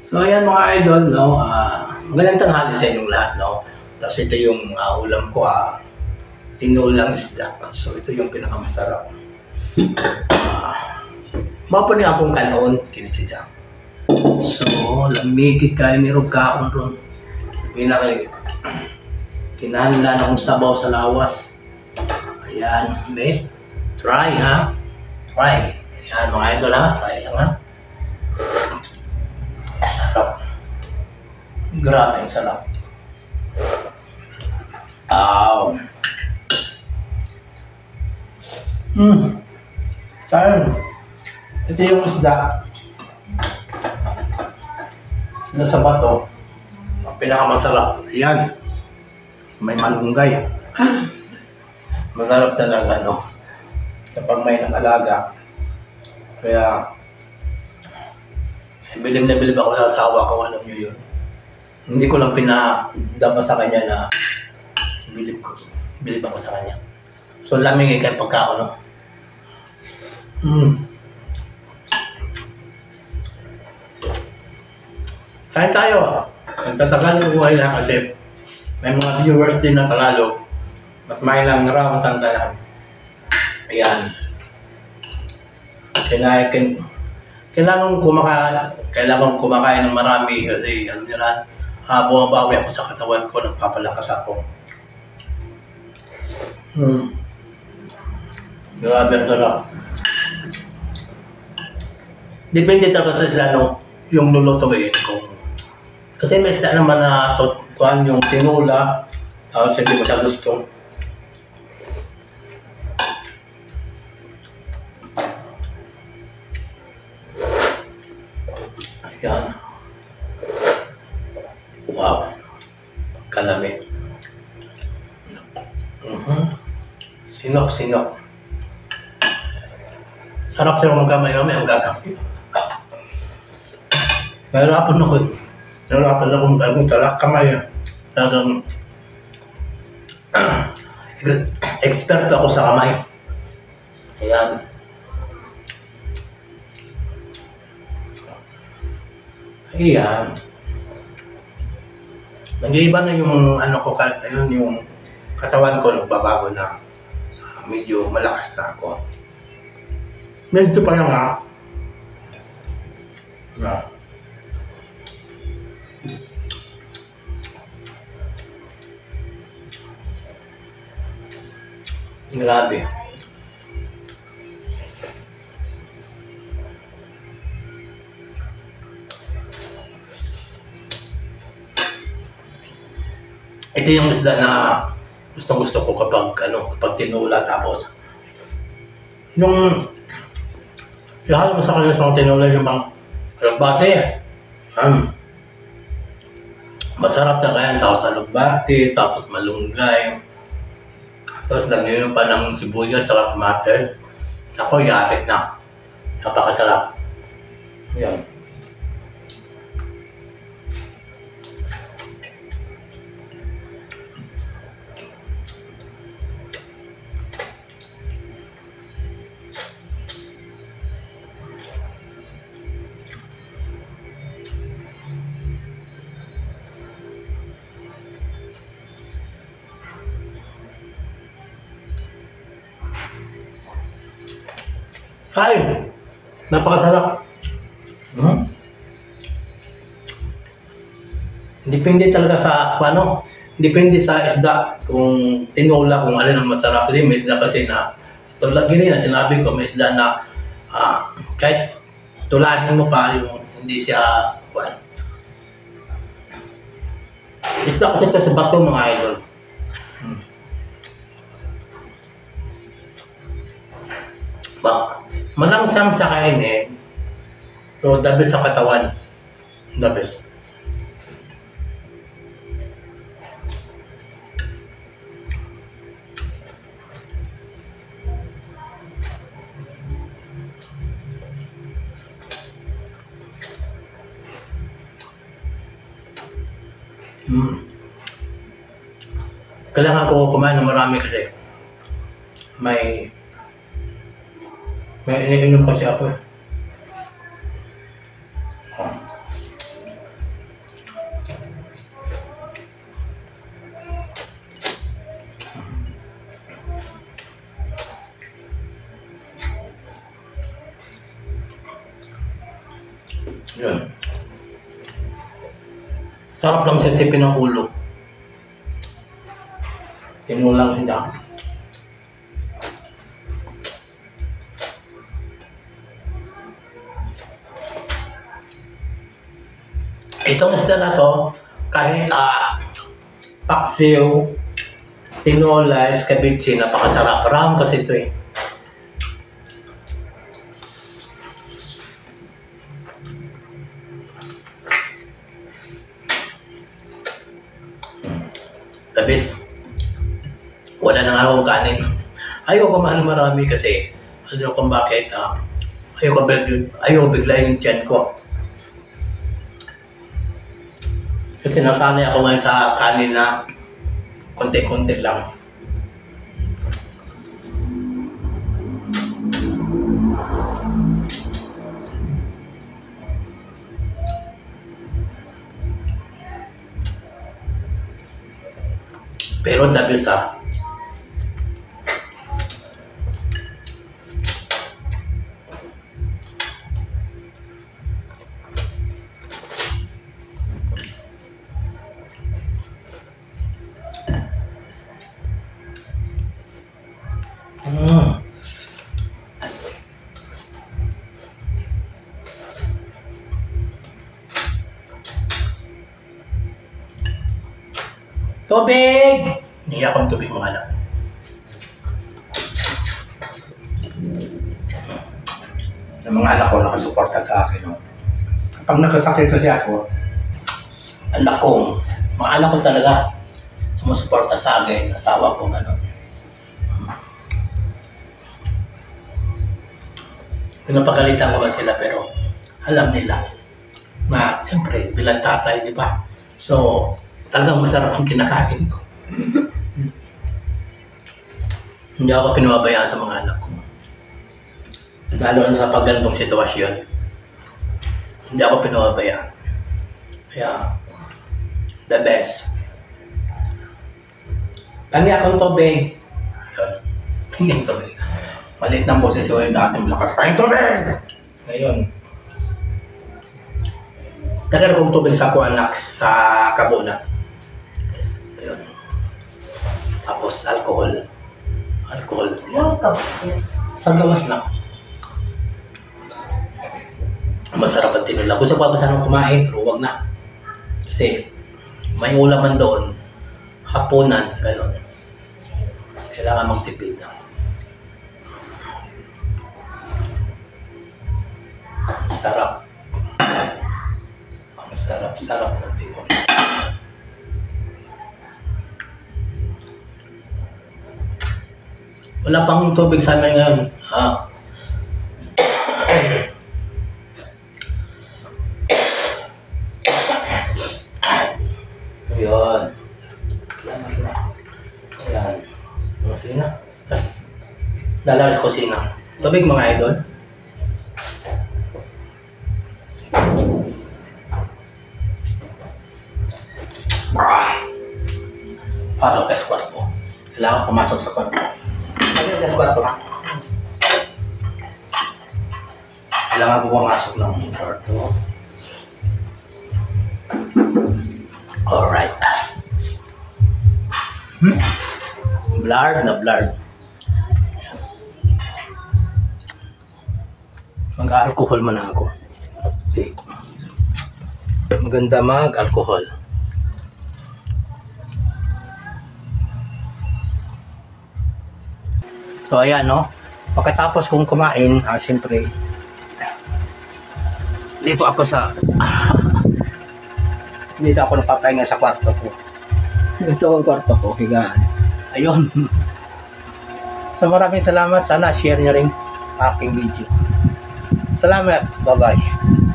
So ayan mga idol, no, magandang tanghali sa inyong lahat, no. Tapos ito yung ulam ko, tinulang isda. So ito yung pinakamasarap. Mapa niya akong kanon, kinisida. So, lamigit kayo ni Rob kaon ron. Kinahanglan akong sabaw sa lawas. Ayan, may try ha. Try. Ayan mga idol ha, try lang ha. Sarap. Grabe, ang sarap. Sayang. Ito yung isda. Isda sa bato. Ang pinakamasarap. Ayan. May malunggay. Masarap talaga, no? Kapag may nakalaga. Kaya, bilib na bilib ako sa asawa ko, alam nyo yun. Hindi ko lang pinadama sa kanya na bilib ako sa kanya. So, lamig kayo pagkaon, no? Kain tayo. Nagtatagalog ko kayo kasi may mga viewers din ng Tagalog. Mas may lang raw ang tantalan. Ayan. Kailangan kumakain ng marami kasi alam nyo lahat, bumabawi ako sa katawan ko, nagpapalakas ako. Grabe ang sarap. Depende talaga sa yung lulutuin ko. Kasi may isda naman na kuhan yung tinula, tapos hindi mo siya gusto. Ayan. Wow. Kalami. Sinok. Sarap siya magkamay-kamay ang gagamit. Nahirapan ako magtalak kamay. Talagang expert ako sa kamay. Ayan. Ayan. Nag-iiba na yung yung katawan ko, nagbabago na. Medyo malakas na ako. Medyo pa lang Grabe. Ito yung isda na gusto ko kapag tinula tapos yung ihalo mo sa kanya sa mga tinula yung mga alugbate. Masarap na kaya tapos alugbate, tapos malunggay. Tapos lagyan mo pa ng sibuyas sa kamatis. Ako, yarit na. Napakasarap. Yan. Kain. Napakasarap. Depende talaga sa depende sa isda kung tinula, kung alin ang masarap. Kasi may isda kasi na tulad gini na sinabi ko, may isda na kahit tulahin mo pa yung hindi siya isda kasi ito sa bato mga idol. Malangsam sa kainin, so the best sa katawan, the best. Kailangan ko kumain ng marami kasi may iniinom kasi ako eh. Yun. Sarap lang sipsipin ng ulo. Tinulang siya. Itong isda na to, kahit paksiw, tinola, escabeche, napakasarap. Round kasi ito eh. Tabis. Wala nang akong kanin. Ayaw kumain marami kasi alam kung bakit ayaw biglayin yung tiyan ko. Kasi nasanay ako ngayon sa kanin na konti-konti lang. Pero dabis Tubig! Hindi akong tubig mga anak. Yung mga anak ko nakasuporta sa akin. No? Kapag nakasakit kasi ako, mga anak ko talaga sumusuporta sa akin, asawa ko, ano. Pinapagalitan ko ba sila pero alam nila na siyempre bilang tatay, di ba? So, talagang masarap ang kinakain ko. Hindi ako pinababayaan sa mga anak ko. Lalo na sa pagganitong sitwasyon. Hindi ako pinababayaan. Kaya, the best. Tangi akong tubig. Ayun. Tangi ang tubig. Maliit ng boses yung dati malakas. Pahing tubig! Ngayon. Tagal kong tubig sa kuanak sa Kabuna. Ayun. Tapos alcohol. Yan. Sa gawas lang. Masarap ang tinula. Gusto pa ba sanang kumain? Pero huwag na. Kasi may ulaman doon. Hapunan. Ganon. Kailangan magtipid na. Sarap. Ang sarap ng tiwon. Wala pang tubig sa amin ngayon. Ayun. Lamas na. Ayan. Kusina. Tapos, lalaro sa kusina. Tubig mga idol. Pasok sa kwarto. Kailangan pumasok sa kwarto. Sa kwarto na. Kailangan po pumasok ng kwarto. Alright. Blurred na blurred. Mag-alcohol man ako. See. Maganda mag-alcohol. So ayan no, pagkatapos kong kumain, siyempre dito ako napapahinga sa kwarto ko. Ito ang kwarto ko, higaan. Ayun. So maraming salamat, sana share niyo rin aking video. Salamat, bye bye.